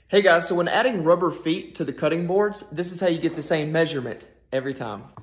Hey guys, so when adding rubber feet to the cutting boards, this is how you get the same measurement every time.